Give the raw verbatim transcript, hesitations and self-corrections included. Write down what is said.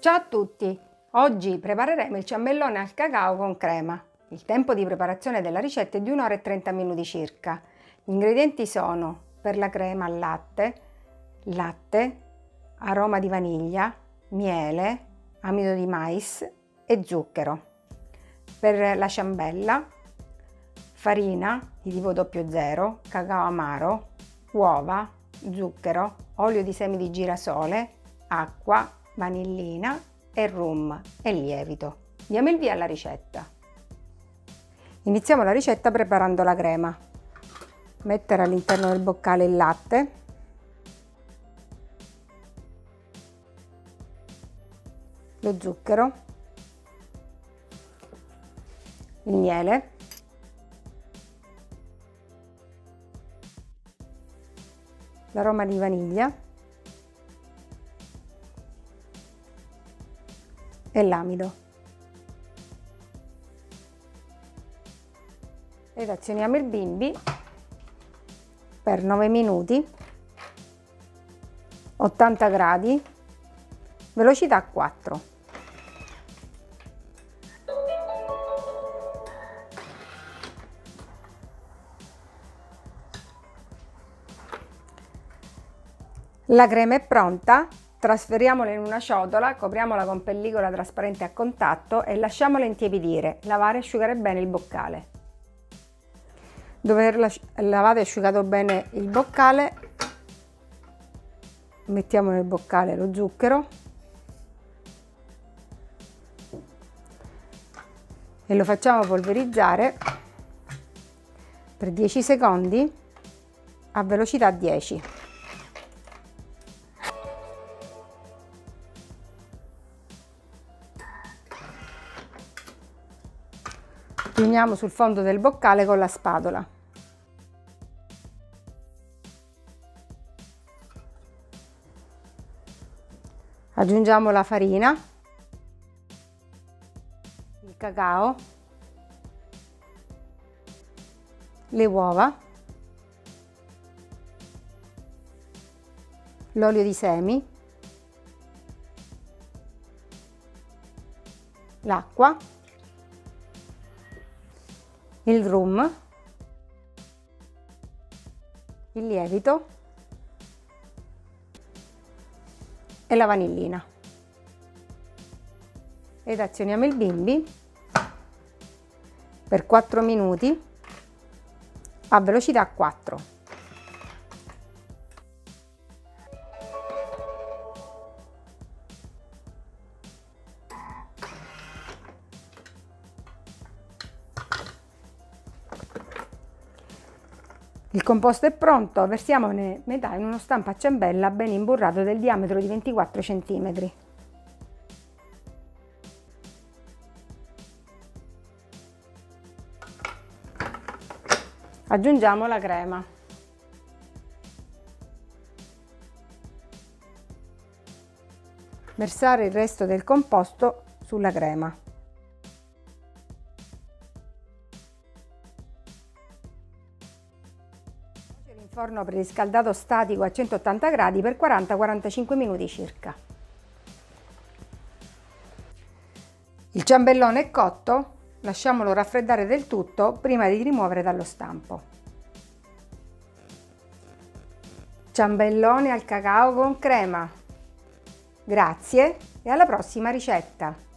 Ciao a tutti! Oggi prepareremo il ciambellone al cacao con crema. Il tempo di preparazione della ricetta è di un'ora e trenta minuti circa. Gli ingredienti sono: per la crema al latte, latte, aroma di vaniglia, miele, amido di mais e zucchero. Per la ciambella, farina di tipo zero zero, cacao amaro, uova, zucchero, olio di semi di girasole, acqua, vanillina e rum e lievito. Diamo il via alla ricetta. Iniziamo la ricetta preparando la crema. Mettere all'interno del boccale il latte, lo zucchero, il miele, l'aroma di vaniglia e l'amido ed azioniamo il bimbi per nove minuti, ottanta gradi, velocità quattro. La crema è pronta. Trasferiamola in una ciotola, copriamola con pellicola trasparente a contatto e lasciamola intiepidire. Lavare e asciugare bene il boccale. Dopo aver lavato e asciugato bene il boccale, mettiamo nel boccale lo zucchero e lo facciamo polverizzare per dieci secondi a velocità dieci. Riuniamo sul fondo del boccale con la spatola. Aggiungiamo la farina, il cacao, le uova, l'olio di semi, l'acqua, il rum, il lievito e la vanillina ed azioniamo il bimbi per quattro minuti a velocità quattro. Il composto è pronto, versiamone metà in uno stampo a ciambella ben imburrato del diametro di ventiquattro centimetri. Aggiungiamo la crema. Versare il resto del composto sulla crema. In forno preriscaldato statico a centottanta gradi per quaranta quarantacinque minuti circa. Il ciambellone è cotto, lasciamolo raffreddare del tutto prima di rimuovere dallo stampo. Ciambellone al cacao con crema. Grazie e alla prossima ricetta!